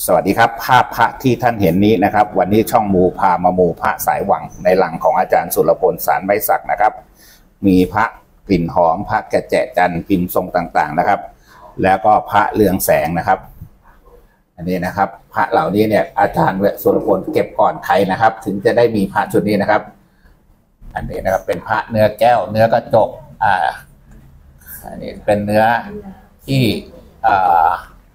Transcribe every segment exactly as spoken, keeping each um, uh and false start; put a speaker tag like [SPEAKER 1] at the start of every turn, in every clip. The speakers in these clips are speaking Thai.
[SPEAKER 1] วัสดีครับภาพพระที่ท่านเห็นนี้นะครับวันนี้ช่องมูพามามูพระสายหวังในหลังของอาจารย์สุรพลสารไม้สักนะครับมีพระกลิ่นหอมพระแกะแจะจันทร์พิมพ์ทรงต่างๆนะครับแล้วก็พระเรืองแสงนะครับอันนี้นะครับพระเหล่านี้เนี่ยอาจารย์สุรพลเก็บก่อนใครนะครับถึงจะได้มีพระชุดนี้นะครับอันนี้นะครับเป็นพระเนื้อแก้วเนื้อกระจกอ่าอันนี้เป็นเนื้อที่อ่า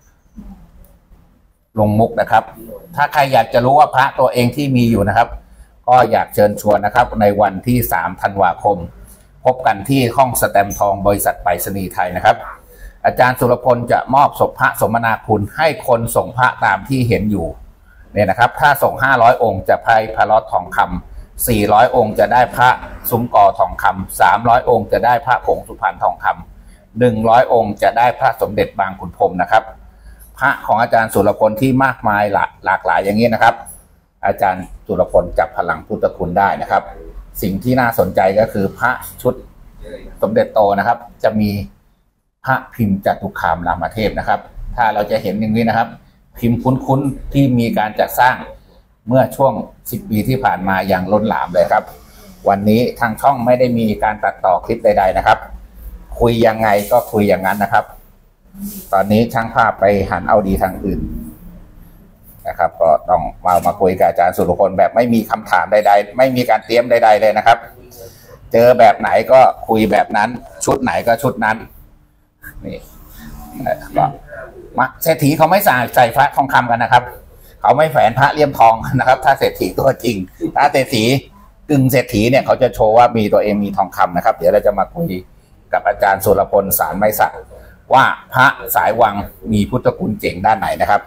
[SPEAKER 1] ลงมุกนะครับถ้าใครอยากจะรู้ว่าพระตัวเองที่มีอยู่นะครับก็อยากเชิญชวนนะครับในวันที่สามธันวาคมพบกันที่ห้องสแตมป์ทองบริษัทไปรษณีย์ไทยนะครับอาจารย์สุรพลจะมอบศพพระสมนาคุณให้คนส่งพระตามที่เห็นอยู่เนี่ยนะครับถ้าส่งห้าร้อยองค์จะให้พระลอตทองคำสี่ร้อยองค์จะได้พระซุ้มกอทองคำสามร้อยองค์จะได้พระผงสุพรรณทองคำหนึ่งร้อยองค์จะได้พระสมเด็จบางขุนพรหมนะครับพระของอาจารย์สุรพลที่มากมายหลากหลายอย่างนี้นะครับอาจารย์สุรพลจับพลังพุทธคุณได้นะครับสิ่งที่น่าสนใจก็คือพระชุดสมเด็จโตนะครับจะมีพระพิมพ์จตุคามรามเทพนะครับถ้าเราจะเห็นอย่างนี้นะครับพิมพ์คุ้นๆที่มีการจัดสร้างเมื่อช่วงสิบปีที่ผ่านมาอย่างล้นหลามเลยครับวันนี้ทางช่องไม่ได้มีการตัดต่อคลิปใดๆนะครับคุยยังไงก็คุยอย่างนั้นนะครับตอนนี้ช่างภาพไปหันเอาดีทางอื่นนะครับก็ต้องมามาคุยกับอาจารย์สุรพลแบบไม่มีคำถามใดๆไม่มีการเตรียมใดๆเลยนะครับเจอแบบไหนก็คุยแบบนั้นชุดไหนก็ชุดนั้นนี่ก็มาเศรษฐีเขาไม่ใส่ใส่พระทองคำกันนะครับเขาไม่แฝนพระเลี่ยมทองนะครับถ้าเศรษฐีตัวจริงถ้าเศรษฐีกึ่งเศรษฐีเนี่ยเขาจะโชว์ว่ามีตัวเองมีทองคำนะครับเดี๋ยวเราจะมาคุยกับอาจารย์สุรพลสารไม้สักว่าพระสายวังมีพุทธคุณเจ๋งด้านไหนนะครับ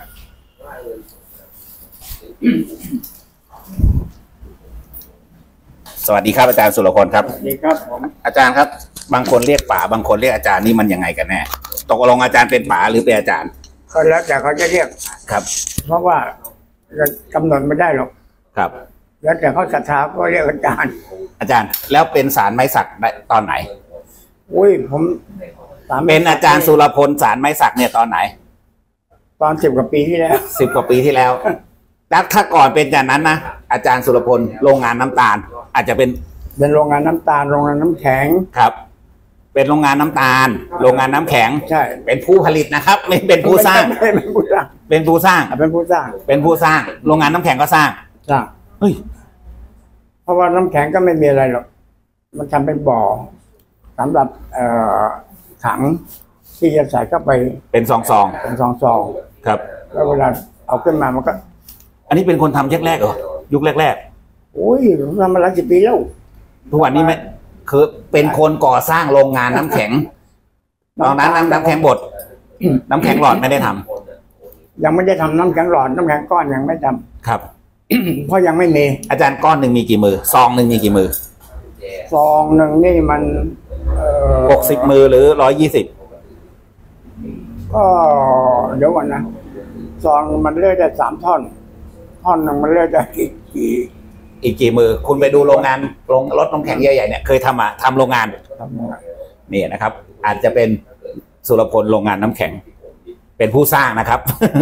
[SPEAKER 1] สวัสดีครับอาจารย์สุรพลครับสวัสดีครับผมอาจารย์ครับบางคนเรียกป๋าบางคนเรียกอาจารย์นี่มันยังไงกันแน่ตกลงอาจารย์เป็นป๋าหรือเป็นอาจารย์
[SPEAKER 2] ก็แล้วแต่เขาจะเรียก
[SPEAKER 1] ครับ
[SPEAKER 2] เพราะว่าจะกำหนดไม่ได้หรอก
[SPEAKER 1] ครับ
[SPEAKER 2] แล้วแต่เขาศรัทธาก็เรียกอาจารย์
[SPEAKER 1] อาจารย์แล้วเป็นสารไม้สักตอนไหน
[SPEAKER 2] อุ้ยผม
[SPEAKER 1] เป็นอาจารย์สุรพลสารไม้สักเนี่ยตอนไหน
[SPEAKER 2] ตอนสิบกว่าปีที่แล้ว
[SPEAKER 1] สิบกว่าปีที่แล้วแล้วถ้าก่อนเป็นอย่างนั้นนะอาจารย์สุรพลโรงงานน้ำตาลอาจจะเป็น
[SPEAKER 2] เป็นโรงงานน้ำตาลโรงงานน้ำแข็ง
[SPEAKER 1] ครับเป็นโรงงานน้ำตาลโรงงานน้ำแข็ง
[SPEAKER 2] ใช่
[SPEAKER 1] เป็นผู้ผลิตนะครับไม่เป็นผู้สร้าง
[SPEAKER 2] เป็นผู้สร้าง
[SPEAKER 1] เป็นผู้สร้าง
[SPEAKER 2] เป็นผู้สร้าง
[SPEAKER 1] เป็นผู้สร้างโรงงานน้ำแข็งก็สร้าง
[SPEAKER 2] สร้าง
[SPEAKER 1] เฮ้ย
[SPEAKER 2] เพราะว่าน้ำแข็งก็ไม่มีอะไรหรอกมันทำเป็นบ่อสำหรับเอ่อถังที่จะใส่เข้าไป
[SPEAKER 1] เป็นซองซอง
[SPEAKER 2] เป็นซองซอง
[SPEAKER 1] ครับ
[SPEAKER 2] แล้วเวลาเอาขึ้นมามันก็
[SPEAKER 1] อันนี้เป็นคนทำแรกๆเหรอยุคแรก
[SPEAKER 2] ๆโอ้ยทำมาหลายสิบปีแล้ว
[SPEAKER 1] ทุกวันนี้ไม่คือเป็นคนก่อสร้างโรงงานน้ำแข็งตอนนั้นน้ำแข็งบดน้ำแข็งหลอดไม่ได้ท
[SPEAKER 2] ำยังไม่ได้ทำน้ำแข็งหลอดน้ำแข็งก้อนยังไม่ท
[SPEAKER 1] ำครับ
[SPEAKER 2] เพราะยังไม่มี
[SPEAKER 1] อาจารย์ก้อนหนึ่งมีกี่มือซองหนึ่งมีกี่มือ
[SPEAKER 2] ซองหนึ่งนี่มัน
[SPEAKER 1] หกสิบมือหรือร้อยยี่สิบ
[SPEAKER 2] ก็เดี๋ยวก่อนนะซองมันเลื่อยได้สามท่อนท่อนหนึ่งมันเลื่อยได้กี่กี่
[SPEAKER 1] อีกกี่มือคุณไปดูโรงงานโรงรถน้ำแข็งใหญ่ๆเนี่ยเคยทำอ่ะทำโรงงานนี่นะครับอาจจะเป็นสุรพลโรงงานน้ำแข็งเป็นผู้สร้างนะครับ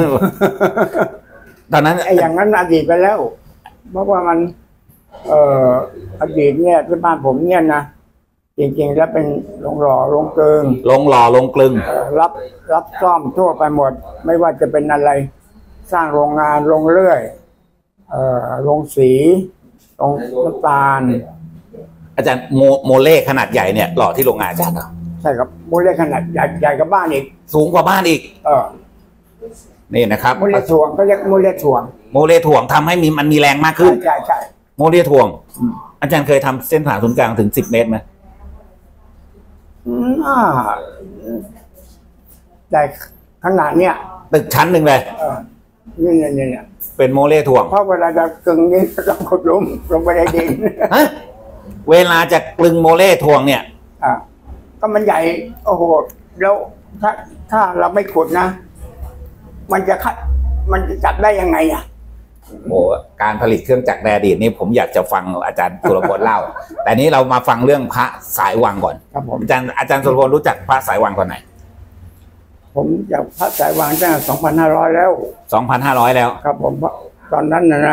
[SPEAKER 1] ตอนนั้น
[SPEAKER 2] ไอ้อย่างนั้นอดีตไปแล้วเพราะว่ามันเอ่ออดีตเนี่ยที่บ้านผมเนี่ยนะจริงๆแล้วเป็นโรงหล่อโรงกลึง
[SPEAKER 1] โรงหล่อโรงกลึง
[SPEAKER 2] รับรับซ่อมทั่วไปหมดไม่ว่าจะเป็นอะไรสร้างโรงงานโรงเลื่อยเอ่อโรงสีโรงน้ำตาล
[SPEAKER 1] อาจารย์โมโมเล่ขนาดใหญ่เนี่ยหล่อที่โรงงานอาจารย์เหรอ
[SPEAKER 2] ใช่ครับโมเล่ขนาดใหญ่ใหญ่กับบ้านอีก
[SPEAKER 1] สูงกว่าบ้านอีก
[SPEAKER 2] เออ
[SPEAKER 1] นี่นะครับ
[SPEAKER 2] โมเล่ถ่วงก็เรียกโมเล่ถ่วง
[SPEAKER 1] โมเล่ถ่วงทำให้มีมันมีแรงมากขึ้น
[SPEAKER 2] ใช่ใช่
[SPEAKER 1] โมเล่ถ่วงอาจารย์เคยทำเส้นผ่าศูนย์กลางถึงสิบเมตรไหม
[SPEAKER 2] อ่าแต่ขนาดเนี้ย
[SPEAKER 1] ตึกชั้นหนึ่งเลย
[SPEAKER 2] นี่เนี่ยเนี่ย
[SPEAKER 1] เป็นโมเล่ถ่วง
[SPEAKER 2] เพราะเวลาจะกึ่งนี้ต้องขุดหลุมลงไปในดิน
[SPEAKER 1] ฮะเวลาจะกลึงโมเล่ถ่วงเนี่ย
[SPEAKER 2] อ่าก็มันใหญ่โอ้โหแล้วถ้าถ้าเราไม่ขุดนะมันจะคัดมันจะจับได้ยังไงอ่ะ
[SPEAKER 1] โอ้การผลิตเครื่องจักรในอดีตนี่ผมอยากจะฟังอาจารย์สุรพลเล่าแต่นี้เรามาฟังเรื่องพระสายวังก่อน
[SPEAKER 2] ครับผม
[SPEAKER 1] อาจารย์อาจารย์สุรพลรู้จักพระสายวังคนไหน
[SPEAKER 2] ผมจากพระสายวางตั้งแต่สองพันห้าร้อยแล้ว
[SPEAKER 1] สองพันห้าร้อยแล้ว
[SPEAKER 2] ครับผมตอนนั้นนะนะ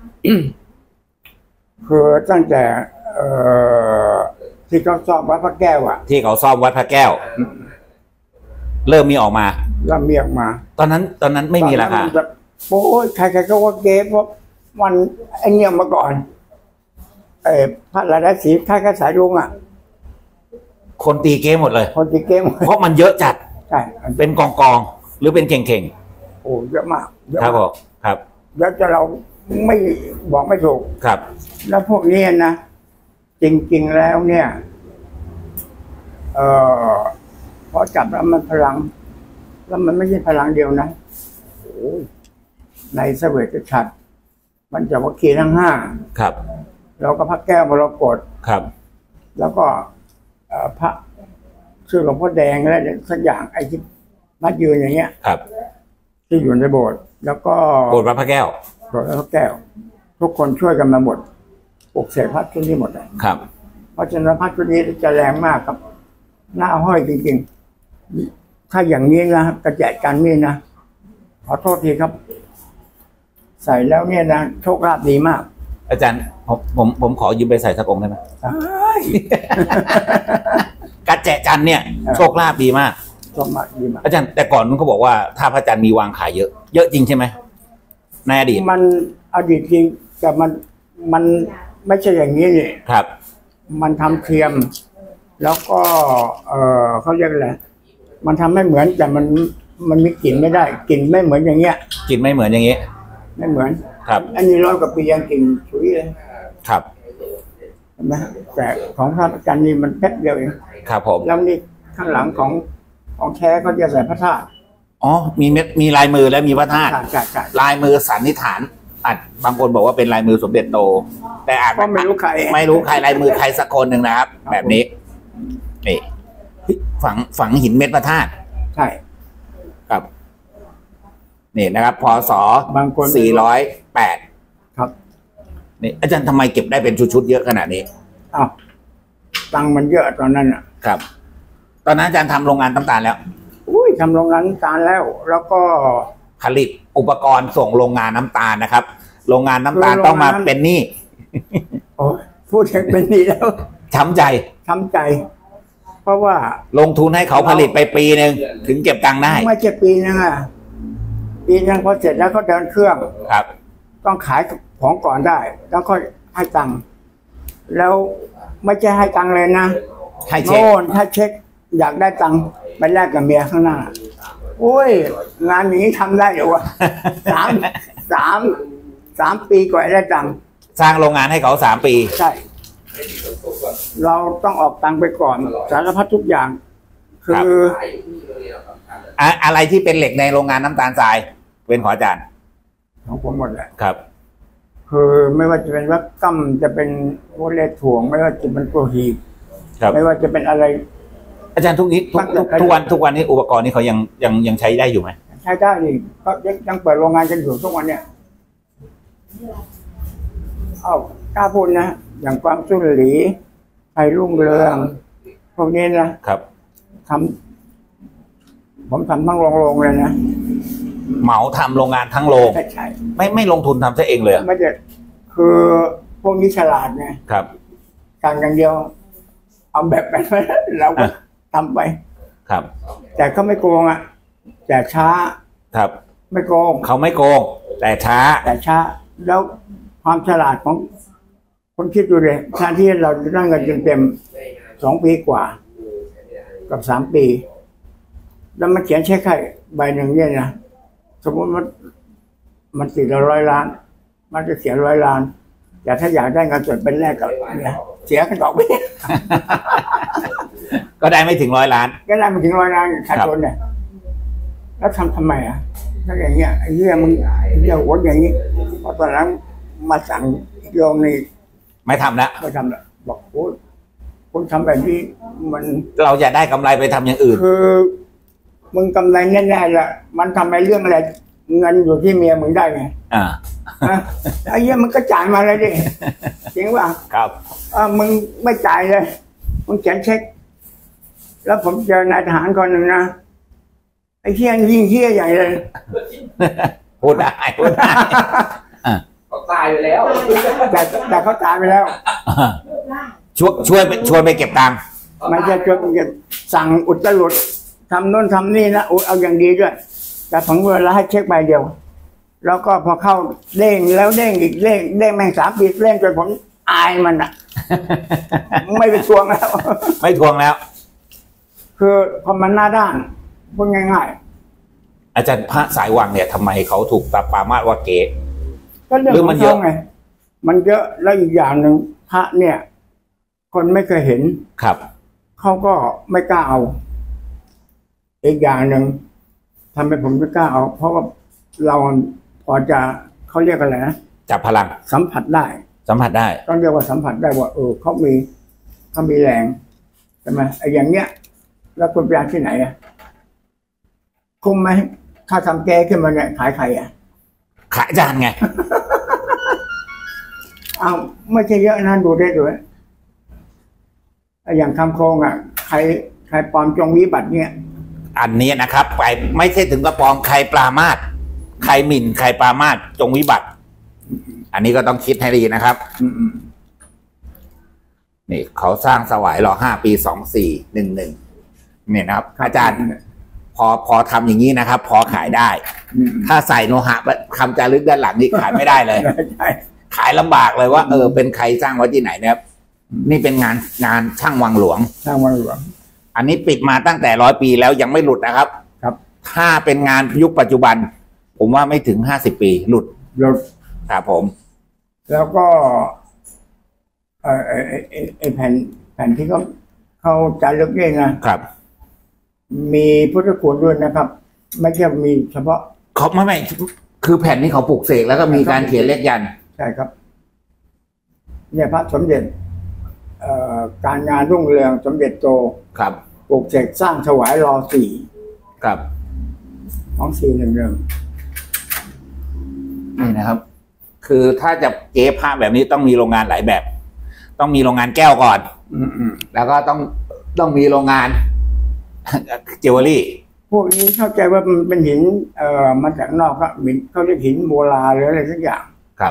[SPEAKER 2] คือตั้งแต่เอ่อที่เขาซ่อมวัดพระแก้วอ่ะ
[SPEAKER 1] ที่เขาซ่อมวัดพระแก้วเริ่มมีออกมา
[SPEAKER 2] เริ่มมีออกมา
[SPEAKER 1] ตอนนั้นตอนนั้นไม่มีราคา
[SPEAKER 2] โอ้ยใครๆก็ว่าเก๊เพราะมันไอเนี้ยมาก่อนเออพระราชสีค่ายกระสายลุงอ่ะ
[SPEAKER 1] คนตีเก๊หมดเลย
[SPEAKER 2] คนตีเก๊หมด
[SPEAKER 1] เพราะมันเยอะจัด
[SPEAKER 2] ใช่
[SPEAKER 1] เป็นกองกองหรือเป็นเข่ง
[SPEAKER 2] ๆโอ้เยอะมาก
[SPEAKER 1] ครับผมครับ
[SPEAKER 2] แล้วจะเราไม่บอกไม่ถูก
[SPEAKER 1] ครับ
[SPEAKER 2] แล้วพวกนี้นะจริงๆแล้วเนี่ยเอ่อพอจับแล้วมันพลังแล้วมันไม่ใช่พลังเดียวนะโอ้ในเสวตฉัตรมันจะวัคคีทั้งห้า
[SPEAKER 1] ครับ
[SPEAKER 2] แล้วก็พระแก้วมรกต
[SPEAKER 1] ครับ
[SPEAKER 2] แล้วก็พระชื่อหลวงพ่อแดงอะไรสักอย่างไอ้ที่มัดยืนอย่างเงี้ย
[SPEAKER 1] ครับ
[SPEAKER 2] ที่อยู่ในโบสถ์แล้วก็
[SPEAKER 1] โบสถ์พระแก้ว
[SPEAKER 2] โบสถ์พระแก้วทุกคนช่วยกันมาหมดปลุกเสกพระชุดนี้หมดเลย
[SPEAKER 1] ครับ
[SPEAKER 2] เพราะฉะนั้นพระชุดนี้จะแรงมากครับหน้าห้อยจริงๆถ้าอย่างนี้นะกระแจกันนี่นะขอโทษทีครับใส่แล้วเนี่ยนะโชคลาภดีมาก
[SPEAKER 1] อาจารย์ผมผมผมขอยืมไปใส่สักองค์ได้ไหมกระแจกันเนี่ยโชคลาภดีมาก
[SPEAKER 2] โชคลาภดีมาก
[SPEAKER 1] อาจารย์แต่ก่อนนู้นเขาบอกว่าถ้าพระอาจารย์มีวางขายเยอะเยอะจริงใช่ไหมในอดีต
[SPEAKER 2] มันอดีตจริงแต่มันมันไม่ใช่อย่างนี้นี่
[SPEAKER 1] ครับ
[SPEAKER 2] มันทำเทียมแล้วก็เออเขาเรียกอะไรมันทำไม่เหมือนแต่มันมันมีกลิ่นไม่ได้กลิ่นไม่เหมือนอย่างเงี้ย
[SPEAKER 1] กลิ่นไม่เหมือนอย่างเงี้ย
[SPEAKER 2] ไม่เหมือน
[SPEAKER 1] ครับ
[SPEAKER 2] อันนี้ร้อยกว่าปียังกลิ่นฉุยเลย
[SPEAKER 1] ครับ
[SPEAKER 2] เห็นไหมแต่ของพระอาจารย์นี่มันแป๊บเดียวเอง
[SPEAKER 1] ครับผม
[SPEAKER 2] แล้วนี่ข้างหลังของของแท้เขาจะใส่พระธาตุ
[SPEAKER 1] อ๋อมีเม็ดมีลายมือและมีพระธาตุลายมือสันนิษฐานอาจบางคนบอกว่าเป็นลายมือสมเด็จโตแต่อาจ
[SPEAKER 2] ก็ไม่รู้ใคร
[SPEAKER 1] ไม่รู้ใครลายมือใครสักคนหนึ่งนะครับแบบนี้นี่ฝังฝังหินเม็ดพระธาตุ
[SPEAKER 2] ใช่
[SPEAKER 1] ครับนี่นะครับพศ
[SPEAKER 2] บางคน
[SPEAKER 1] สี่ร้อยแปด
[SPEAKER 2] ครับ
[SPEAKER 1] นี่อาจารย์ทำไมเก็บได้เป็นชุดๆเยอะขนาดนี้
[SPEAKER 2] อ้าวตังมันเยอะตอนนั้นอ่ะ
[SPEAKER 1] ครับตอนนั้นอาจารย์ทำโรงงานน้ำตาลแล้ว
[SPEAKER 2] อุ้ยทำโรงงานน้ำตาลแล้วแล้วก็
[SPEAKER 1] ผลิตอุปกรณ์ส่งโรงงานน้ำตาลนะครับโรงงานน้ำตาลต้องมาเป็นหนี้
[SPEAKER 2] โอ้พูดถึงเป็นหนี้แล้ว
[SPEAKER 1] ช้ำใจ
[SPEAKER 2] ช้ำใจเพราะว่า
[SPEAKER 1] ลงทุนให้เขาผลิตไปปีหนึ่งถึงเก็บตังค์ได้
[SPEAKER 2] ไม่ใช่ปีนึงอ่ะปีนึงพอเสร็จแล้วเขาเดินเครื่อง
[SPEAKER 1] ครับ
[SPEAKER 2] ต้องขายของก่อนได้แล้วค่อยให้ตังค์แล้วไม่ใช่ให้ตังค์เลยนะ
[SPEAKER 1] ให้เช็ค
[SPEAKER 2] ถ้าเช็คอยากได้ตังค์ไปแลกกับเมียข้างหน้าโอ้ยงานนี้ทำได้เหรอวะสามสามสามปีกว่าได้ตังค์
[SPEAKER 1] สร้างโรงงานให้เขาสามปี
[SPEAKER 2] ใช่เราต้องออกตังค์ไปก่อนสารพัดทุกอย่างคือ
[SPEAKER 1] อะไรที่เป็นเหล็กในโรงงานน้ำตาลทรายเป็นของอาจารย์
[SPEAKER 2] ของผมหมดเลย
[SPEAKER 1] ครับ
[SPEAKER 2] คือไม่ว่าจะเป็นวักกั้มจะเป็นโมเลถ่วงไม่ว่าจะเป็นตัวหีบไม่ว่าจะเป็นอะไร
[SPEAKER 1] อาจารย์ทุกนี้ทุกทุกวันทุกวันนี้อุปกรณ์นี้เขายังยังยังใช้ได้อยู่ไหม
[SPEAKER 2] ใช้ได้ดิก็ยังเปิดโรงงานกันอยู่ทุกวันเนี่ยอ้าวกล้าพูดนะอย่างความสุนหลีไทยรุ่งเรืองพวกนี้นะครับทำผมทำทั้งโรงๆเลยนะ
[SPEAKER 1] เหมาทำโรงงานทั้งโรง
[SPEAKER 2] ใช่ใช่
[SPEAKER 1] ไม่ไม่ลงทุนทำซะเองเลย
[SPEAKER 2] ไม่ใช่คือพวกนี้ฉลาดไง
[SPEAKER 1] ครับ
[SPEAKER 2] การอย่างเดียวเอาแบบไปเราก็ทำไป
[SPEAKER 1] ครับ
[SPEAKER 2] แต่เขาไม่โกงอ่ะแต่ช้า
[SPEAKER 1] ครับ
[SPEAKER 2] ไม่โกง
[SPEAKER 1] เขาไม่โกงแต่ช้า
[SPEAKER 2] แต่ช้าแล้วความฉลาดของคนคิดดูเลยแทนที่เราจะได้เงินเต็มๆสองปีกว่ากับสามปีแล้วมันเขียนเช็คให้ใบหนึ่งเนี่ยนะสมมติมันมันติดละร้อยล้านมันจะเสียร้อยล้านแต่ถ้าอยากได้เงินสดเป็นแรกกับเนี่ยเสียกันต่อไป
[SPEAKER 1] ก็ได้ไม่ถึงร้อยล้าน
[SPEAKER 2] ก็ได้ไม่ถึงร้อยล้านขาดทุนเนี่ยแล้วทำทำไมอ่ะถ้าอย่างเงี้ยไอ้เรื่องมึงเรื่องหัวอย่างนี้พอตอนนั้นมาสั่งอีกโยมนี่
[SPEAKER 1] ไม่ทำแล้ว
[SPEAKER 2] ไม่ทำแล้วบอกโอ้คุณทำแบบนี้มัน
[SPEAKER 1] เราอยากได้กำไรไปทำอย่างอื่น
[SPEAKER 2] คือมึงกำไรแน่ๆแหละมันทำไมเรื่องอะไรเงินอยู่ที่เมียมึงได้ไง
[SPEAKER 1] อ่า
[SPEAKER 2] ไอ้เงี้ยมันก็จ่ายมาเลยดิจริงป่ะ
[SPEAKER 1] ครับ
[SPEAKER 2] อ่ามึงไม่จ่ายเลยมึงเขียนเช็คแล้วผมเจอนายทหารคนหนึ่งนะไอ้เที่ยงยิ่งเที่ยใหญ่เลย
[SPEAKER 1] พูดได้พูดได้
[SPEAKER 3] เขาตายไปแล้ว
[SPEAKER 2] แต่แต่เขาตายไปแล้ว
[SPEAKER 1] ช่วยช่วยชวนไปเก็บตังค์
[SPEAKER 2] มันจะชวนเก็บสั่งอุตรุดทำโน่นทำนี่นะอุดเอาอย่างดีด้วยแต่ผมเวลาให้เช็คใบเดียวแล้วก็พอเข้าเด้งแล้วเด้งอีกเด้งเด้งแม่งสามปีเด้งจนผมอายมันอ่ะไม่ไปทวงแล้ว
[SPEAKER 1] ไม่ทวงแล้ว
[SPEAKER 2] คือพอมันหน้าด้านพูดง่าย
[SPEAKER 1] ๆอาจารย์พระสายวังเนี่ยทำไมเขาถูกตาปามาดว่าเก๋
[SPEAKER 2] ก็เรื่องของเขาไงมันเยอะแล้วอีกอย่างหนึ่งพระเนี่ย คนไม่เคยเห็น
[SPEAKER 1] ครับ
[SPEAKER 2] เขาก็ไม่กล้าเอาอีกอย่างหนึ่งทำให้ผมไม่กล้าเอาเพราะว่าเราพอจะเขาเรียกอะไรนะ
[SPEAKER 1] จับพลัง
[SPEAKER 2] สัมผัสได้
[SPEAKER 1] สัมผัสได้
[SPEAKER 2] ต้องเรียกว่าสัมผัสได้ว่าเออเขามีเขามีแรงใช่ไหมไอ้อย่างเงี้ยแล้วคุณไปเอาที่ไหนอ่ะคุ้มไหมถ้าทำแกขึ้นมาเนี่ยขายใครอ่ะ
[SPEAKER 1] ขายอาจารย์ไง
[SPEAKER 2] เอาไม่ใช่เยอะนะดูได้ด้วยอย่างคำโครงอ่ะใครใครปลอมจงวิบัติเนี่ย
[SPEAKER 1] อันนี้นะครับไปไม่ใช่ถึงกระปอมใครปรามาสใครหมิ่นใครปรามาสจงวิบัติอันนี้ก็ต้องคิดให้ดีนะครับนี่เขาสร้างสวายรอห้าปีสองสี่หนึ่งหนึ่งเนี่ยนะครับอาจารย์พอพอทำอย่างนี้นะครับพอขายได้ถ้าใส่โลหะคำจารึกด้านหลังนี่ขายไม่ได้เลยขายลำบากเลยว่าเออเป็นใครสร้างไว้ที่ไหนเนี่ยนี่เป็นงานงานช่างวังหลวง
[SPEAKER 2] ช่างวังหลวง
[SPEAKER 1] อันนี้ปิดมาตั้งแต่ร้อยปีแล้วยังไม่หลุดนะครับ
[SPEAKER 2] ครับ
[SPEAKER 1] ถ้าเป็นงานยุคปัจจุบันผมว่าไม่ถึงห้าสิบปีหลุด
[SPEAKER 2] หลุด
[SPEAKER 1] ครับผม
[SPEAKER 2] แล้วก็เออไอไอแผ่นแผ่นที่เขาเขาจารึกเนี่ยนะครับมีพุทธคุณด้วยนะครับไม่ใช่มีเฉพาะ
[SPEAKER 1] เขาไม่ไม่คือแผ่นนี้เขาปลูกเสกแล้วก็มีการเขียนเลขยัน
[SPEAKER 2] ใช่ครับเนี่ยพระสมเด็จการงานรุ่งเรืองสมเด็จโต
[SPEAKER 1] ครับ
[SPEAKER 2] ปลูกเสกสร้างถวายรอสี่
[SPEAKER 1] ครับ
[SPEAKER 2] ของสี่หนึ่งหนึ่ง
[SPEAKER 1] นี่นะครับคือถ้าจะเก๊ผ้าแบบนี้ต้องมีโรงงานหลายแบบต้องมีโรงงานแก้วก่อนแล้วก็ต้องต้องมีโรงงานเจวเวลรี่
[SPEAKER 2] พวกนี้เข้าใจว่ามันเป็นหินเอ่อมาจากนอกครับหินเขาเรียกหินโบราณหรืออะไรสักอย่าง
[SPEAKER 1] ครับ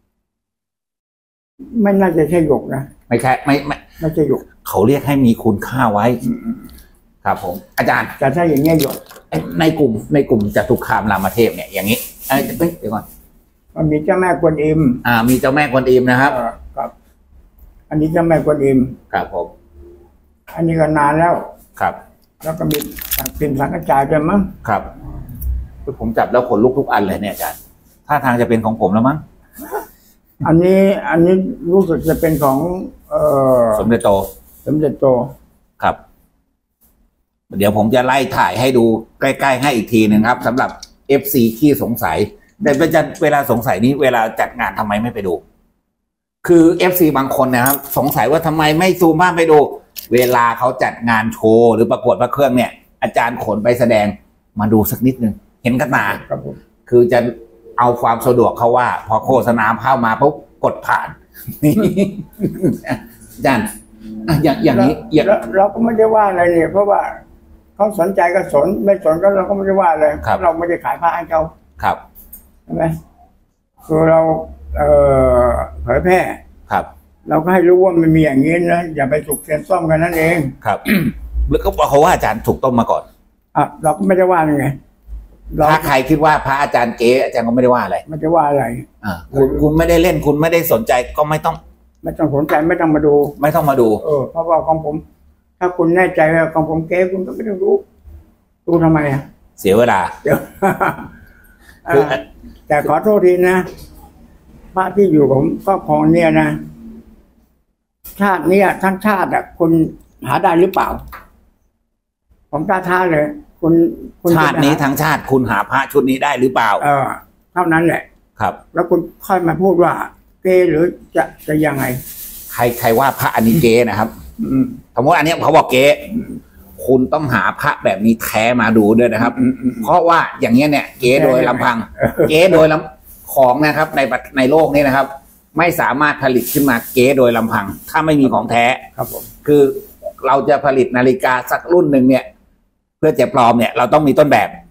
[SPEAKER 2] ไม่น่าจะใช่หยกนะ
[SPEAKER 1] ไม่ใช่ไม่ไม่
[SPEAKER 2] ไม่ใช่หยก
[SPEAKER 1] เขาเรียกให้มีคุณค่าไว้ครับผมอาจารย์
[SPEAKER 2] แต่ถ้าอย่างเงี้ยหยก
[SPEAKER 1] ในกลุ่มในกลุ่มจตุคามรามเทพเนี่ยอย่างนี้เอ้ยเดี๋ยวก่อน
[SPEAKER 2] มันมีเจ้าแม่กวนอิม
[SPEAKER 1] อ่ามีเจ้าแม่กวนอิมนะครับ
[SPEAKER 2] ครับอันนี้เจ้าแม่กวนอิม
[SPEAKER 1] ครับผม
[SPEAKER 2] อันนี้ก็นานแล้ว
[SPEAKER 1] ครับ
[SPEAKER 2] แล้วก็มีพิมพ์สังกระจายด้วยมั้ง
[SPEAKER 1] ครับคือผมจับแล้วขนลุกทุกอันเลยเนี่ยอาจารย์ท่าทางจะเป็นของผมแล้วมั้ง
[SPEAKER 2] อันนี้อันนี้รู้สึกจะเป็นของเอ่อ
[SPEAKER 1] สมเด็จโต
[SPEAKER 2] สมเด็จโต
[SPEAKER 1] ครับเดี๋ยวผมจะไล่ถ่ายให้ดูใกล้ๆให้อีกทีหนึ่งครับสำหรับ เอฟ ซี ขี้สงสัยแต่เวลาสงสัยนี้เวลาจัดงานทำไมไม่ไปดูคือ เอฟ ซี บางคนนะครับสงสัยว่าทำไมไม่ซูมภาพไปดูเวลาเขาจัดงานโชว์หรือประกวดพระเครื่องเนี่ยอาจารย์ขนไปแสดงมาดูสักนิดนึงเห็นกันตาคือจะเอาความสะดวกเขาว่าพอโฆษณาเข้ามาปุ๊บกดผ่านนี่อาจารย์อย่างอย่างนี้
[SPEAKER 2] เราก็ไม่ได้ว่าอะไรเนี่ยเพราะว่าเขาสนใจก็สนไม่สนก็เราก็ไม่ได้ว่าอะไรเราไม่ได้ขายผ้าให้เขา
[SPEAKER 1] ครับ
[SPEAKER 2] ใช่ไหมคือเราเอ่อเผยแพร่
[SPEAKER 1] ครับ
[SPEAKER 2] เราก็ให้รู้ว่ามันมีอย่างนี้นะอย่าไปถูกเสียนซ่อมกันนั่นเอง
[SPEAKER 1] ครับแล้วก็บอกเขาว่าอาจารย์ถูกต้มมาก่อน
[SPEAKER 2] อ่ะเราก็ไม่ได้ว่าไง
[SPEAKER 1] ถ้าใครคิดว่าพระอาจารย์เก๋อาจารย์ก็ไม่ได้ว่าอะไร
[SPEAKER 2] ไม่ได้ว่าอะไร
[SPEAKER 1] อ่าคุณคุณไม่ได้เล่นคุณไม่ได้สนใจก็ไม่ต้อง
[SPEAKER 2] ไม่ต้องสนใจไม่ต้องมาดู
[SPEAKER 1] ไม่ต้องมาดู
[SPEAKER 2] เออเพราะว่าของผมถ้าคุณแน่ใจว่าของผมเก๋คุณก็ไม่ต้องรู้ดูทำไมอ่ะ
[SPEAKER 1] เสียเวลา
[SPEAKER 2] เดี๋ยวแต่ขอโทษทีนะพระที่อยู่ผมก็พองเนี่ยนะชาติเนี้ยทั้งชาติอ่ะคุณหาได้หรือเปล่าผมกล้าท้าเลยคุณ
[SPEAKER 1] ชาตินี้ทั้งชาติคุณหาพระชุดนี้ได้หรือเปล่า
[SPEAKER 2] เออเท่านั้นแหละ
[SPEAKER 1] ครับ
[SPEAKER 2] แล้วคุณค่อยมาพูดว่าเกหรือจะจะยังไง
[SPEAKER 1] ใครใครว่าพระอันนี้เกนะครับสมมติอันนี้เขาบอกเกคุณต้องหาพระแบบนี้แท้มาดูด้วยนะครับเพราะว่าอย่างเงี้ยเนี่ยเกโดยลำพังเกโดยลำของนะครับในในโลกนี้นะครับไม่สามารถผลิตขึ้นมาเกโดยลำพังถ้าไม่มีของแท้
[SPEAKER 2] ครับผม
[SPEAKER 1] คือเราจะผลิตนาฬิกาสักรุ่นหนึ่งเนี่ยเพื่อจะปลอมเนี่ยเราต้องมีต้นแบบ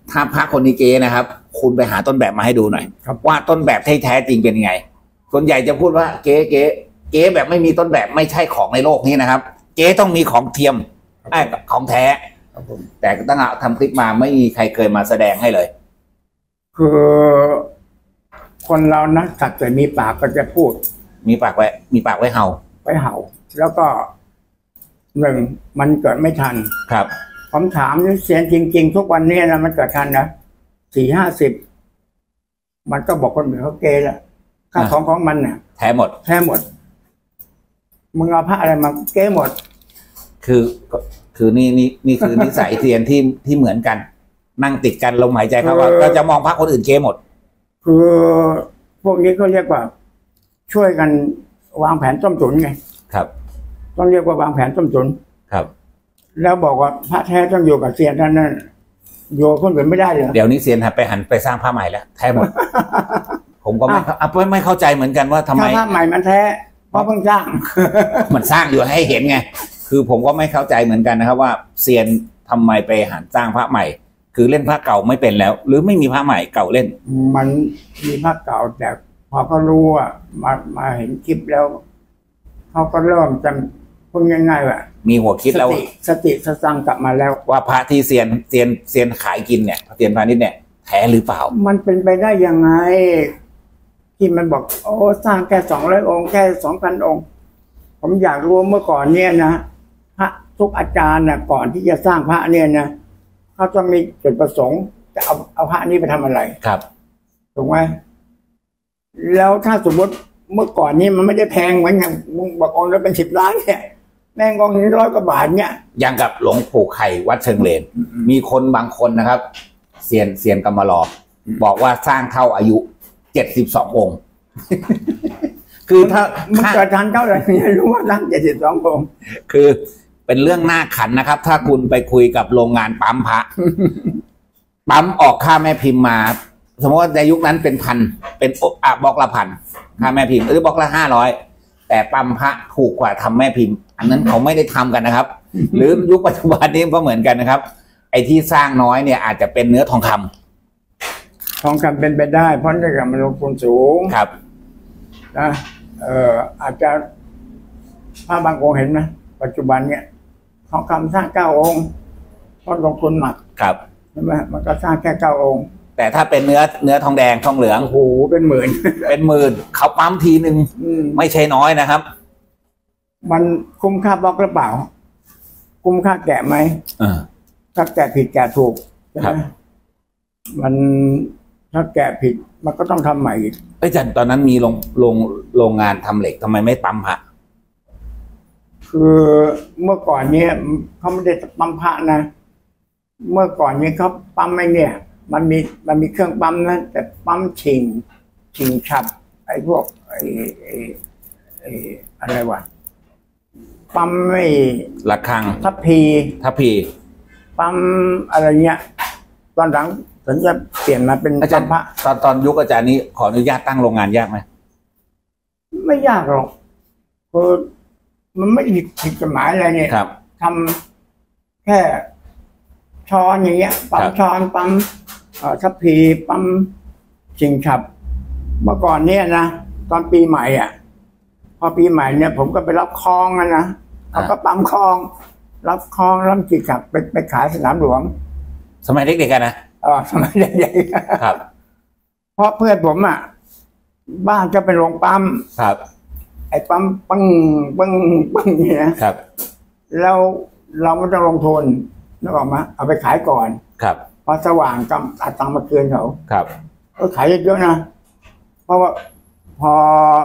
[SPEAKER 1] ถ้าพระคนนี้เก๊นะครับ คุณไปหาต้นแบบมาให้ดูหน่อย
[SPEAKER 2] ครับ
[SPEAKER 1] ว่าต้นแบบแท้จริงเป็นยังไงส่วนใหญ่จะพูดว่าเก๊เก๊เก๊แบบไม่มีต้นแบบไม่ใช่ของในโลกนี้นะครับ เก๊ต้องมีของเทียมไอ้ของแท้แต่ตั้งแต่ทำคลิปมาไม่มีใครเคยมาแสดงให้เลย
[SPEAKER 2] คือคนเรานะสัตว์แต่มีปากก็จะพูด
[SPEAKER 1] มีปากไว้มีปากไว้เห่า
[SPEAKER 2] ไว้เห่า แล้วก็หนึ่งมันเกิดไม่ทัน
[SPEAKER 1] ครับ
[SPEAKER 2] ผมถามนี่เสียนจริง ๆ ทุกวันนี้นะมันเกิดทันนะสี่ห้าสิบมันก็บอกคนอื่นเขาเกย์แล้วค่าของของมันเนี่ย
[SPEAKER 1] แท้หมด
[SPEAKER 2] แท้หมดมึงเอาพระอะไรมาเกย์หมด
[SPEAKER 1] คือคือนี่นี่นี่คือนิสัยเซียนที่ที่เหมือนกัน นั่งติดกันลมหายใจเข้าว่าก็จะมองพระคนอื่นเก๊หมด
[SPEAKER 2] คือพวกนี้ก็เรียกว่า ช่วยกันวางแผนต้มตุ๋นไง
[SPEAKER 1] ครับ
[SPEAKER 2] ต้องเรียกว่าวางแผนต้มตุ๋น
[SPEAKER 1] ครับ
[SPEAKER 2] แล้วบอกว่าพระแท้ต้องอยู่กับเซียนนั่นนั่นโยคนอื่นไม่ได้เลย
[SPEAKER 1] เดี๋ยวนี้เซียนหันไปหันไปสร้างผ้าใหม่แล้วแท้หมด ผมก็ไม่อ่ะไม่ไม่เข้าใจเหมือนกันว่าทำไม
[SPEAKER 2] ถ้าพระใหม่มันแท้เพราะเพิ่งสร้าง
[SPEAKER 1] มันสร้างอยู่ให้เห็นไง คือผมก็ไม่เข้าใจเหมือนกันนะครับว่าเซียนทำไมไปหันสร้างพระใหม่ คือเล่นพระเก่าไม่เป็นแล้ว หรือไม่มีพระใหม่เก่าเล่น
[SPEAKER 2] มันมีพระเก่าแต่พอเขารู้อ่ะมามาเห็นคลิปแล้วเขาก็เริ่มจะพูดง่ายๆว่า
[SPEAKER 1] มีหัวคิดแล้ว
[SPEAKER 2] สติสติสตังค์กลับมาแล้ว
[SPEAKER 1] ว่าพระที่เซียนเซียนเซียนขายกินเนี่ยเซียนพาณิชย์เนี่ยแท้หรือเปล่า
[SPEAKER 2] มันเป็นไปได้ยังไง ที่มันบอก โอ้สร้างแค่สองร้อยองค์แค่สองพันองค์ ผมอยากรู้เมื่อก่อนเนี่ยนะพระทุกอาจารย์น่ะก่อนที่จะสร้างพระเนี่ยนะเขาต้องมีจุดประสงค์จะเอาเอาพระนี้ไปทำอะไร
[SPEAKER 1] ครับ
[SPEAKER 2] ถูกไหมแล้วถ้าสมมติเมื่อก่อนนี้มันไม่ได้แพงเหมือนอย่างมึงบอกองค์ละเป็นสิบล้านเนี่ยแม่งองค์นี้ร้อยกว่าบาทเนี่ย
[SPEAKER 1] อย่างกับหลวงปู่ไข่วัดเชิงเลน มีคนบางคนนะครับเซียนเซียนกำมะลอ บอกว่าสร้างเท่าอายุเจ็ดสิบสององค์ คือถ้า
[SPEAKER 2] มันเกิดทันเท่าไหร่ไม่รู้ว่าตั้งเจ็ดสิบสององค์
[SPEAKER 1] คือเป็นเรื่องน่าขันนะครับ ถ้าคุณไปคุยกับโรงงานปั๊มพระ ปั๊มออกค่าแม่พิมพ์มา สมมติว่าในยุคนั้นเป็นพันเป็นอ่ะบล็อกละพันค่าแม่พิมพ์หรือบล็อกละห้าร้อยแต่ปั๊มพระถูกกว่าทำแม่พิมพ์ อันนั้นเขาไม่ได้ทำกันนะครับ หรือยุคปัจจุบันนี้ก็เหมือนกันนะครับ ไอ้ที่สร้างน้อยเนี่ยอาจจะเป็นเนื้อทองคำ
[SPEAKER 2] ทองคำเป็นไปได้เพราะเนื่องจากมันลงทุนสูง
[SPEAKER 1] ครับ
[SPEAKER 2] นะเอ่ออาจจะพระบางองค์เห็นไหมปัจจุบันเนี่ยทองคำสร้างเก้าองค์เพราะลงทุนหนัก
[SPEAKER 1] ครับ
[SPEAKER 2] ใช่ไหมมันก็สร้างแค่เก้าองค์
[SPEAKER 1] แต่ถ้าเป็นเนื้อเนื้อทองแดงทองเหลือง
[SPEAKER 2] โอ้โหเป็นหมื่น
[SPEAKER 1] เป็นหมื่นเขาปั๊มทีหนึ่ง
[SPEAKER 2] อืม
[SPEAKER 1] ไม่ใช่น้อยนะครับ
[SPEAKER 2] มันคุ้มค่าบล็อกหรือเปล่า คุ้มค่าแกะไหม
[SPEAKER 1] เออ
[SPEAKER 2] ถ้าแกะผิดแกะถูกใช่ไห
[SPEAKER 1] ครั
[SPEAKER 2] ม
[SPEAKER 1] บ
[SPEAKER 2] มันถ้าแกะผิดมันก็ต้องทำใหม่อีก
[SPEAKER 1] ไอ้จันตอนนั้นมีโรงโรงโรงงานทำเหล็กทำไมไม่ปั๊มพระ
[SPEAKER 2] คือเมื่อก่อนเนี้ยเขาไม่ได้ปั๊มพระนะ เมื่อก่อนนี้เขาปั๊มไม่เนี่ย มันมีมันมีเครื่องปั๊มนะแต่ปั๊มชิงชิงฉับไอ้พวกไอ้ไอ้ไอ้อะไรวะปั๊มไม่
[SPEAKER 1] ระฆัง
[SPEAKER 2] ทัพพี
[SPEAKER 1] ทัพพี
[SPEAKER 2] ปั๊มอะไรเงี้ยตอนหลังถึงจะเปลี่ยนมาเป็น
[SPEAKER 1] อาจารย์
[SPEAKER 2] พระ
[SPEAKER 1] ตอนตอนยุคอาจารย์นี้ขออนุญาตตั้งโรงงานยากไหม
[SPEAKER 2] ไม่ยากหรอกคือมันไม่ผิดผิดกฎหมายอะไรเนี่ย
[SPEAKER 1] ครับ
[SPEAKER 2] ทำแค่ช้อนอย่างเงี้ยปั๊ม
[SPEAKER 1] ครับ
[SPEAKER 2] ช้อนปั๊มเอ่อทัพพีปั๊มชิงฉับ เมื่อก่อนเนี่ยนะตอนปีใหม่อ่ะ พอปีใหม่เนี่ยผมก็ไปรับคลองนะนะเขาก็ปั๊มคลอง รับคลองรับจิงฉับไปไปขายสนามหลวง
[SPEAKER 1] สมัยเด็กๆกันนะ
[SPEAKER 2] เออสมัยใหญ่
[SPEAKER 1] ครับ
[SPEAKER 2] ๆเพราะเพื่อนผมอ่ะบ้านจะเป็นโรงปั๊ม
[SPEAKER 1] ครับ
[SPEAKER 2] ไอ้ปั๊มปังปังปังเนี่ยนะครับ แล้วเราไม่ต้องลงทุนนึกออกมาเอาไปขายก่อน
[SPEAKER 1] ครับ
[SPEAKER 2] พอสว่างก็เอาตังค์มาเกินเขา
[SPEAKER 1] ครับ
[SPEAKER 2] ก็ขายเยอะๆนะเพราะว่าพอ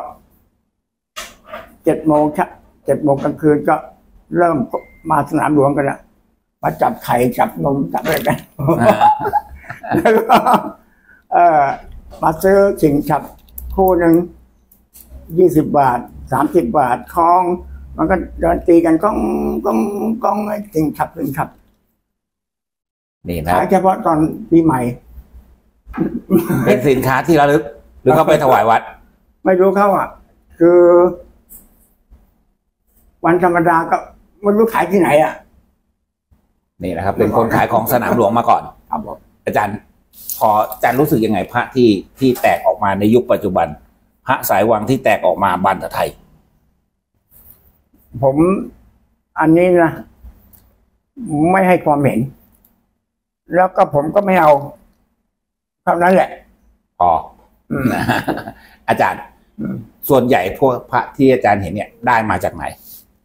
[SPEAKER 2] เจ็ดโมงเจ็ดโมงกลางคืนก็เริ่มมาสนามหลวงกันละมาจับไข่จับนมจับอะไรกัน แล้วก็เออมาซื้อสิ่งฉับคู่หนึ่งยี่สิบบาทสามสิบบาทคล้อง มันก็เดินตีกันก้องก้องก้องไอ้สิ่งฉับสิ่งฉับ
[SPEAKER 1] นี่นะ
[SPEAKER 2] ขายเฉพาะตอนปีใหม่
[SPEAKER 1] เป็นสินค้าที่ระลึก หรือเขาไปถวายวัด
[SPEAKER 2] ไม่รู้เขาอ่ะ คือ วันธรรมดาก็ไม่รู้ขายที่ไหนอ่ะ
[SPEAKER 1] นี่นะครับ เป็นคนขายของสนามหลวงมาก่อน
[SPEAKER 2] ครับผม
[SPEAKER 1] อาจารย์พออาจารย์รู้สึกยังไงพระที่ที่แตกออกมาในยุคปัจจุบันพระสายวังที่แตกออกมาบานตะไทย
[SPEAKER 2] ผมอันนี้นะไม่ให้ความเห็นแล้วก็ผมก็ไม่เอาเท่านั้นแหละ
[SPEAKER 1] อ๋ออาจารย์ส่วนใหญ่พวกพระที่อาจารย์เห็นเนี่ยได้มาจากไหน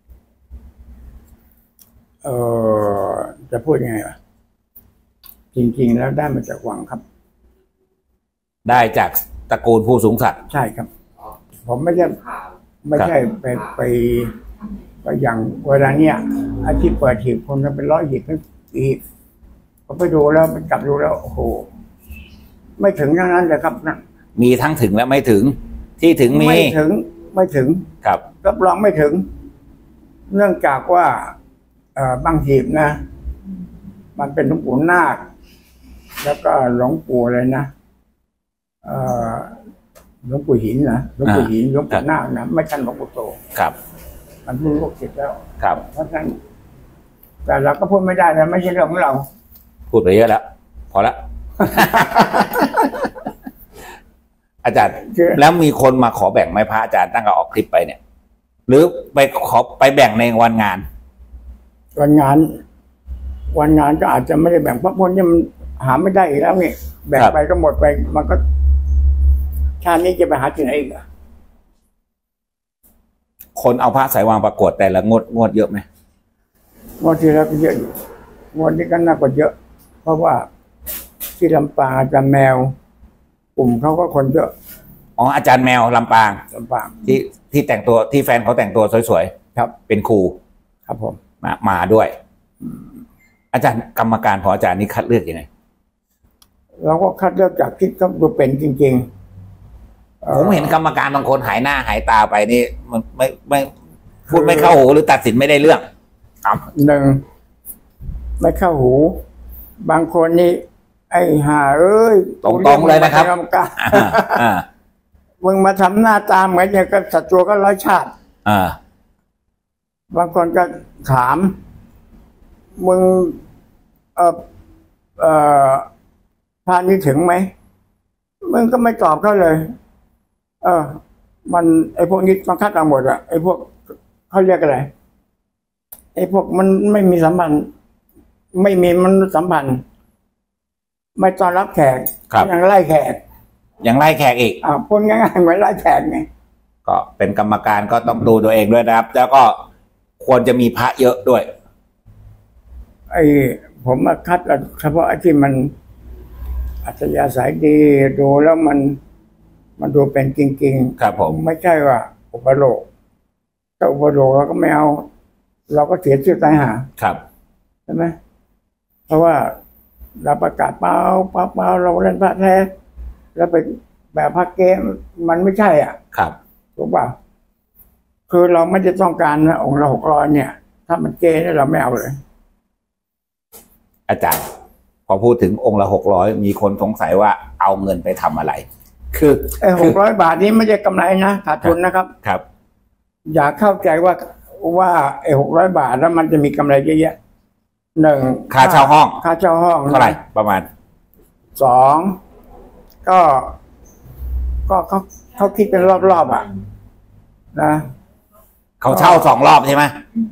[SPEAKER 2] เออจะพูดยังไงวะจริงๆแล้วได้มาจากวังครับ
[SPEAKER 1] ได้จากตระกูลผู้สูงศักดิ์
[SPEAKER 2] ใช่ครับผมไม่ใช่ไม่ใช่ไปไปไปอย่างเวลาเนี้ยอาชีพเปิดหีบคนเป็นร้อยหีบเป็นหีบผมไปดูแล้วไปจับดูแล้วโอ้โหไม่ถึงอย่างนั้นเลยครับนะ
[SPEAKER 1] มีทั้งถึงและไม่ถึงที่ถึงมี
[SPEAKER 2] ไม่ถึงไม่ถึง
[SPEAKER 1] ครับ
[SPEAKER 2] รับรองไม่ถึงเนื่องจากว่าเอ่อบางหีบนะมันเป็นหลวงปู่นาคแล้วก็หลวงปู่อะไรนะเอ่อหลวงปู่หินนะหลวงปู่หินหลวงปู่นาคนะไม่ใช่หลวงปู่โต
[SPEAKER 1] ครับ
[SPEAKER 2] มันพูดโลกจิตแล้ว
[SPEAKER 1] ครับ
[SPEAKER 2] เพราะฉะนั้นแต่เราก็พูดไม่ได้นะไม่ใช่เรื่องของเรา
[SPEAKER 1] พูดไปเยอะแล้วพอละ อาจารย์แล้วมีคนมาขอแบ่งไหมพระอาจารย์ตั้งแต่ออกคลิปไปเนี่ยหรือไปขอไปแบ่งในวันงาน
[SPEAKER 2] วันงานวันงานก็อาจจะไม่ได้แบ่งเพราะพวกนี้มันหาไม่ได้อีกแล้วนี่แบ่งไปก็หมดไปมันก็ชาตินี้จะไปหาที่ไหนอีกอะ
[SPEAKER 1] คนเอาพระสายวางประกวดแต่ละงวดงวดเยอะไหม
[SPEAKER 2] งวดที่แล้วก็เยอะอยู่งวดนี้ก็น่ากว่าเยอะเพราะว่าที่ลำปางอาจารย์แมวกลุ่มเขาก็คนเยอะ
[SPEAKER 1] อ๋ออาจารย์แมวลำปาง
[SPEAKER 2] ลำปาง
[SPEAKER 1] ที่ที่แต่งตัวที่แฟนเขาแต่งตัวสวย
[SPEAKER 2] ๆครับ
[SPEAKER 1] เป็นครู
[SPEAKER 2] ครับผม
[SPEAKER 1] มามาด้วยอาจารย์กรรมการของอาจารย์นี่คัดเลือกยังไง
[SPEAKER 2] เราก็คัดเลือกจากที่เขาดูเป็นจริง
[SPEAKER 1] ๆผมเห็นกรรมการบางคนหายหน้าหายตาไปนี่มันไม่ไม่พูดไม่เข้าหูหรือตัดสินไม่ได้เรื่อง
[SPEAKER 2] หนึ่งไม่เข้าหูบางคนนี่ไอ้ห่าเอ้ย
[SPEAKER 1] ตรงๆเลยนะครับ
[SPEAKER 2] มึงมาทำหน้าตาเหมือนอย่างกับสัตว์ตัวก็ร้อยชาติบางคนก็ถามมึงเออเออพานี้ถึงไหมมึงก็ไม่ตอบเขาเลยเออมันไอ้พวกนี้มันคัดเอาหมดอะไอ้พวกเขาเรียกอะไรไอ้พวกมันไม่มีสัมพันธ์ไม่มีมันสัมพันธ์ไม่ต้อนรับแขกยังไล่แขก
[SPEAKER 1] ยังไล่แขกอีก
[SPEAKER 2] อ่าพูดง่ายๆเหมือนไล่แขกไง
[SPEAKER 1] ก็เป็นกรรมการก็ต้องดูตัวเองด้วยนะครับแล้วก็ควรจะมีพระเยอะด้วย
[SPEAKER 2] ไอ้ผมมาคัดเฉพาะไอ้ที่มันอัธยาศัยดีดูแล้วมันมันดูเป็นจริง
[SPEAKER 1] ๆครับผม
[SPEAKER 2] ไม่ใช่ว่าอุปโลกถ้าอุปโลกเราก็ไม่เอาเราก็เสียชื่อตายหา
[SPEAKER 1] ครับ
[SPEAKER 2] ใช่ไหมเพราะว่าเราประกาศเปล่าเปล่าเปล่าเราเล่นพระแท้แล้วไปแบบพระเกมมันไม่ใช่อ่ะ
[SPEAKER 1] ครับ
[SPEAKER 2] ถูกป่ะคือเราไม่ได้ต้องการนะองค์ละหกร้อยเนี่ยถ้ามันเกเนี่ยเราไม่เอาเลย
[SPEAKER 1] อาจารย์พอพูดถึงองค์ละหกร้อยมีคนสงสัยว่าเอาเงินไปทำอะไรคือ
[SPEAKER 2] ไอ้หกร้อยบาทนี้ไม่ใช่กำไรนะขาดทุนนะครับ
[SPEAKER 1] ครับ
[SPEAKER 2] อย่าเข้าใจว่าว่าไอ้หกร้อยบาทแล้วมันจะมีกำไรเยอะๆหนึ่ง
[SPEAKER 1] ค่าเช่าห้อง
[SPEAKER 2] ค่าเช่าห้อง
[SPEAKER 1] เท่าไหร่ประมาณ
[SPEAKER 2] สองก็ก็เขาเขาคิดเป็นรอบๆอ่ะนะ
[SPEAKER 1] เขาเช่าสองรอบใช่ไหม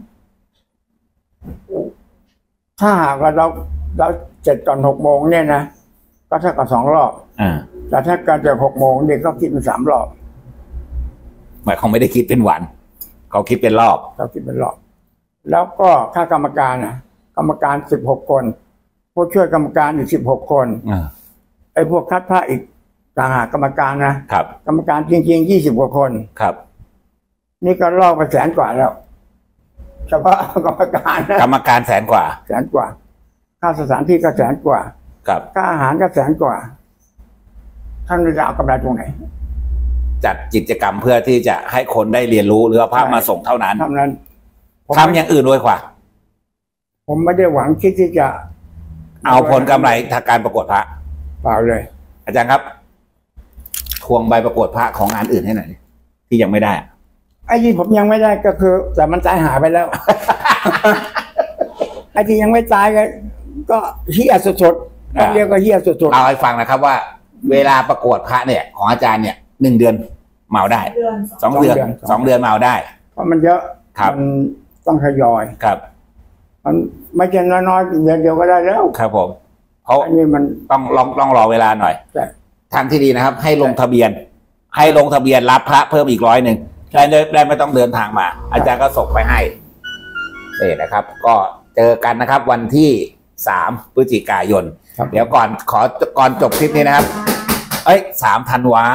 [SPEAKER 2] ถ้าหากว่าเราเราเจ็ดตอนหกโมงเนี่ยนะก็เท่ากับสองรอบ
[SPEAKER 1] อ่า
[SPEAKER 2] แต่ถ้าการจะหกโมงเด็กก็คิดเป็นสามรอบ
[SPEAKER 1] หมายเขาไม่ได้คิดเป็นวันเขาคิดเป็นรอบ
[SPEAKER 2] เขาคิดเป็นรอบแล้วก็ค่ากรรมการนะกรรมการสิบหกคนผู้ช่วยกรรมการอีกสิบหกคน
[SPEAKER 1] อ่า
[SPEAKER 2] ไอ้พวกคัดพระอีกต่างหากกรรมการนะครับกรรมการจริงๆยี่สิบกว่าคน
[SPEAKER 1] ครับ
[SPEAKER 2] นี่ก็ลอกไปแสนกว่าแล้วเฉพาะกรรมการ
[SPEAKER 1] นะกรรมการแสนกว่า
[SPEAKER 2] แสนกว่าค่าสถานที่ก็แสนกว่า
[SPEAKER 1] ครับ
[SPEAKER 2] ค่าอาหารก็แสนกว่าท่านจะเอากำไรตรงไหน
[SPEAKER 1] จัดกิจกรรมเพื่อที่จะให้คนได้เรียนรู้หรือพระมาส่งเท่านั้น
[SPEAKER 2] เท่านั้น
[SPEAKER 1] ทำอย่างอื่นด้วยกว่า
[SPEAKER 2] ผมไม่ได้หวังคิดที่จะ
[SPEAKER 1] เอาผลกำไรทางการประกวดพระ
[SPEAKER 2] เปล่าเลย
[SPEAKER 1] อาจารย์ครับทวงใบประกวดพระของงานอื่นให้หน่อยที่ยังไม่ได้
[SPEAKER 2] ไอ้ที่ผมยังไม่ได้ก็คือแต่มันตายหาไปแล้ว ไอ้ที่ยังไม่ตายก็ก็เหี้ยสดๆต้องเรียกว่าเฮี้ยสุดๆ
[SPEAKER 1] เราให้ฟังนะครับว่า เวลาประกวดพระเนี่ยของอาจารย์เนี่ยหนึ่งเดือนเมาได้สองเดือนสองเดือนเมาได้
[SPEAKER 2] เพราะมันเยอะมันต้องทยอย
[SPEAKER 1] ครับ
[SPEAKER 2] มันไม่ใช่น้อยๆเดือนเดียวก็ได้แล้ว
[SPEAKER 1] ครับผมเพราะอันนี้มันต้องลองลองรอเวลาหน่อยทางที่ดีนะครับให้ลงทะเบียนให้ลงทะเบียนรับพระเพิ่มอีกร้อยหนึ่งได้ได้ไม่ต้องเดินทางมาอาจารย์ก็ส่งไปให้นี่นะครับก็เจอกันนะครับวันที่สามพฤศจิกายนเดี๋ยวก่อนขอก่อนจบคลิปนี้นะครับเอ้ยสามธันวา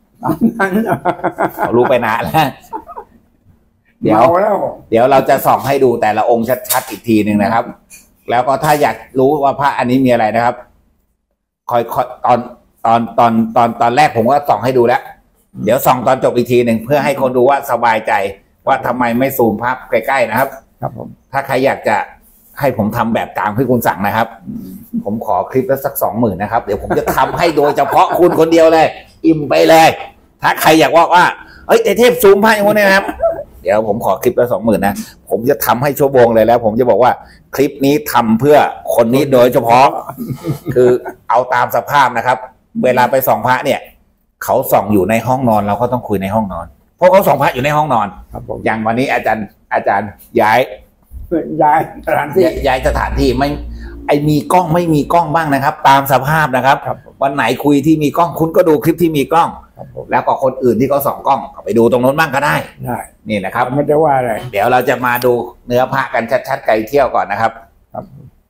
[SPEAKER 1] เขารู้ไปนานแล้วเดี๋ยวเดี๋ยวเราจะส่องให้ดูแต่ละองค์ชัดๆอีกทีหนึ่งนะครับแล้วก็ถ้าอยากรู้ว่าพระอันนี้มีอะไรนะครับคอยตอนตอนตอนตอนตอนแรกผมก็ส่องให้ดูแล้วเดี๋ยวส่องตอนจบอีกทีหนึ่งเพื่อให้คนดูว่าสบายใจว่าทำไมไม่ซูมภาพใกล้ๆนะครับ
[SPEAKER 2] ครับผม
[SPEAKER 1] ถ้าใครอยากจะให้ผมทำแบบตามที่คุณสั่งนะครับผมขอคลิปละสักสองหมื่นนะครับเดี๋ยวผมจะทำให้โดยเฉพาะคุณคนเดียวเลยอิ่มไปเลยถ้าใครอยากว่าว่าเอ้ยเทพซูมภาพอย่างนี้นะครับเดี๋ยวผมขอคลิปละสองหมื่นนะผมจะทำให้ชั่วโมงเลยแล้วผมจะบอกว่าคลิปนี้ทำเพื่อคนนี้โดยเฉพาะคือเอาตามสภาพนะครับเวลาไปส่องพระเนี่ยเขาส่องอยู่ในห้องนอนเราก็ต้องคุยในห้องนอนเพราะเขาส่องพระอยู่ในห้องนอน
[SPEAKER 2] ครับผม
[SPEAKER 1] อย่างวันนี้อาจารย์อาจารย์ย้าย
[SPEAKER 2] ย้ายสถานที่
[SPEAKER 1] ย้ายสถานที่ไม่ไอมีกล้องไม่มีกล้องบ้างนะครับตามสภาพนะครับวันไหนคุยที่มีกล้องคุณก็ดูคลิปที่มีกล้องแล้วก็คนอื่นที่เขาส่องกล้องไปดูตรงโน้นบ้างก็ได้
[SPEAKER 2] ได้
[SPEAKER 1] นี่นะครับ
[SPEAKER 2] ไม่ได้ว่าอะไร
[SPEAKER 1] เดี๋ยวเราจะมาดูเนื้อพระกันชัดๆไกลเที่ยวก่อนนะครับ
[SPEAKER 2] ครับ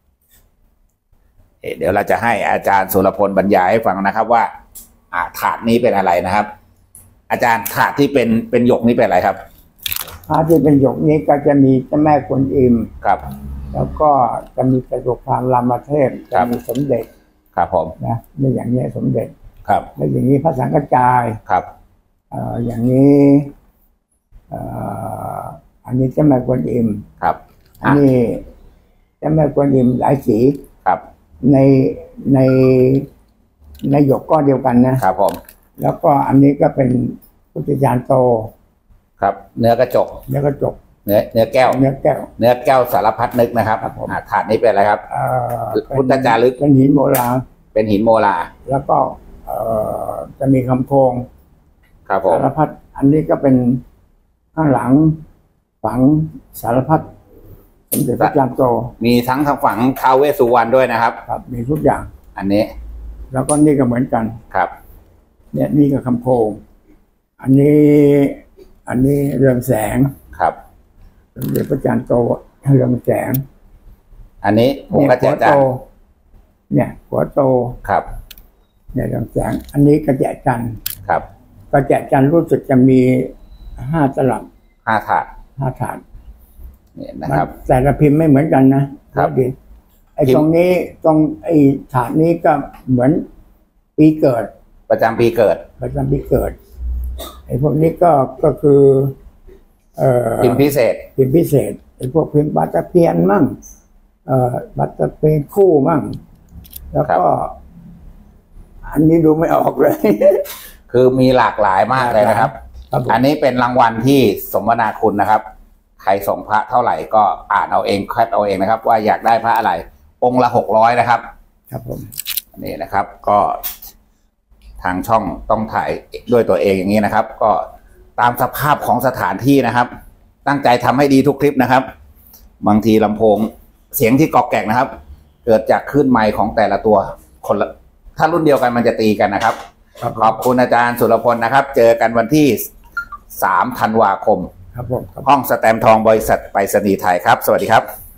[SPEAKER 1] เดี๋ยวเราจะให้อาจารย์สุรพลบรรยายให้ฟังนะครับว่าอ่าถาดนี้เป็นอะไรนะครับอาจารย์ถาดที่เป็นเป็นหยกนี้เป็นอะไรครับ
[SPEAKER 2] ถาดที่เป็นหยกนี้ก็จะมีเจ้าแม่กวนอิม
[SPEAKER 1] ครับ
[SPEAKER 2] แล้วก็จะมีกระดูกพรามรามเทพจะมีสมเด็จ
[SPEAKER 1] ครับผม
[SPEAKER 2] นะในอย่างนี้สมเด็จ
[SPEAKER 1] ครับ
[SPEAKER 2] แล้วอย่างนี้พระสังฆจาย
[SPEAKER 1] ครับ
[SPEAKER 2] เอ่ออย่างนี้เอ่ออันนี้เจ้าแม่กวนอิม
[SPEAKER 1] ครับ
[SPEAKER 2] อันนี้เจ้าแม่กวนอิมหลายสี
[SPEAKER 1] ครับ
[SPEAKER 2] ในในในหยกก้อนเดียวกันนะครับ
[SPEAKER 1] ผม
[SPEAKER 2] แล้วก็อันนี้ก็เป็นพุทธญาณโต
[SPEAKER 1] ครับเนื้อกระจก
[SPEAKER 2] เนื้อกระจก
[SPEAKER 1] เนื้อเนื้อแก้ว
[SPEAKER 2] เนื้อแก้ว
[SPEAKER 1] เนื้อแก้วสารพัดนึกนะครับถาดนี้เป็นอะไรครับพุทธจารึก
[SPEAKER 2] เป็นหินโบราณ
[SPEAKER 1] เป็นหินโบราณ
[SPEAKER 2] แล้วก็จะมีคำโคง
[SPEAKER 1] ครับผม
[SPEAKER 2] สารพัดอันนี้ก็เป็นข้างหลังฝังสารพัดสมเด็จพระจามโต
[SPEAKER 1] มีทั้งทางฝังท้าวเวสสุวรรณด้วยนะครับ
[SPEAKER 2] ครับมีทุกอย่าง
[SPEAKER 1] อันนี้
[SPEAKER 2] แล้วก็นี่ก็เหมือนกัน
[SPEAKER 1] ครับ
[SPEAKER 2] เนี่ยนี่ก็คำโคงอันนี้อันนี้เรืองแสง
[SPEAKER 1] ครับ
[SPEAKER 2] สมเด็จพระจามโตเรืองแสง
[SPEAKER 1] อันนี้ผมก็จะจัน
[SPEAKER 2] เนี่ยหัวโต
[SPEAKER 1] ครับ
[SPEAKER 2] เนี่ยเรืองแสงอันนี้กระแจจัน
[SPEAKER 1] ครับ
[SPEAKER 2] กระแจจันรู้สึกจะมีห้าตลับ
[SPEAKER 1] ห้าถาด
[SPEAKER 2] ห้าถาด
[SPEAKER 1] เนี่ยนะครับ
[SPEAKER 2] แต่ละพิมพ์ไม่เหมือนกันนะครับดิไอ้ตรงนี้ตรงไอ้ถาดนี้ก็เหมือนปีเกิด
[SPEAKER 1] ประจำปีเกิด
[SPEAKER 2] ประจำปีเกิดไอ้พวกนี้ก็ก็คือเอ่อ
[SPEAKER 1] พิมพ์พิเศษ
[SPEAKER 2] พิมพ์พิเศษไอ้พวกพิมพ์บัตรเพียนมั่งเอ่อบัตรเพียนคู่มั่งแล้วก็อันนี้ดูไม่ออกเลย
[SPEAKER 1] คือมีหลากหลายมากเลยนะครับอันนี้เป็นรางวัลที่สมนาคุณนะครับใครส่งพระเท่าไหร่ก็อ่านเอาเองแคปเอาเองนะครับว่าอยากได้พระอะไรองค์ละหกร้อยนะครับ
[SPEAKER 2] ครับผม
[SPEAKER 1] นี่นะครับก็ทางช่องต้องถ่ายด้วยตัวเองอย่างนี้นะครับก็ตามสภาพของสถานที่นะครับตั้งใจทำให้ดีทุกคลิปนะครับบางทีลำโพงเสียงที่กอกแกกนะครับเกิดจากคลื่นไมค์ของแต่ละตัวคนละถ้ารุ่นเดียวกันมันจะตีกันนะครับขอบคุณอาจารย์สุรพลนะครับเจอกันวันที่สามธันวาคม
[SPEAKER 2] ครับผม
[SPEAKER 1] ห้องสแตมป์ทองบริษัทไปรษณีย์ไทยครับสวัสดีครับ